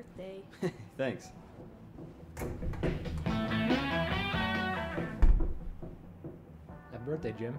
birthday. Thanks. Happy birthday, Jim.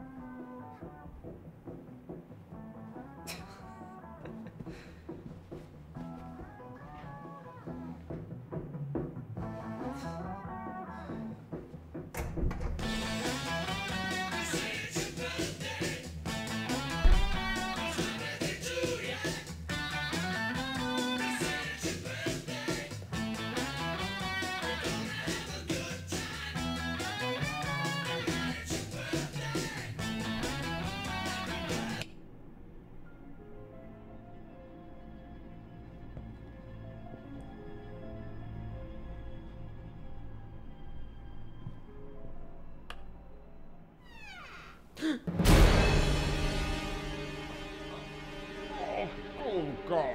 Oh, God.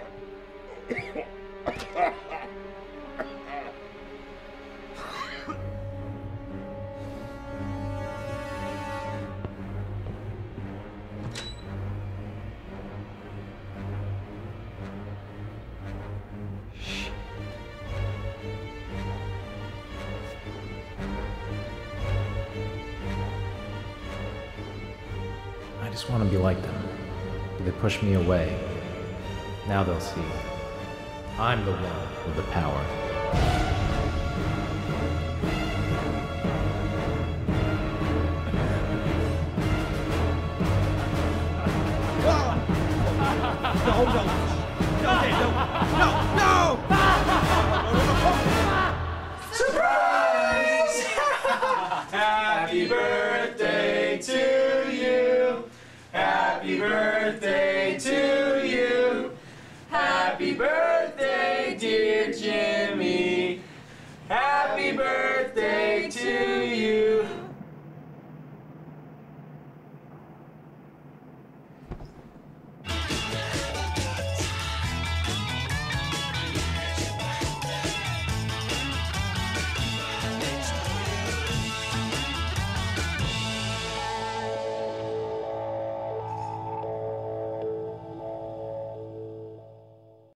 I just want to be like them. They push me away. Now they'll see. I'm the one with the power. Happy birthday to you. Happy birthday to you. Happy birthday, dear Jimmy. Happy birthday.